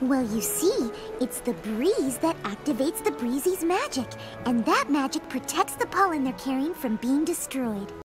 Well, you see, it's the breeze that activates the Breezies' magic, and that magic protects the pollen they're carrying from being destroyed.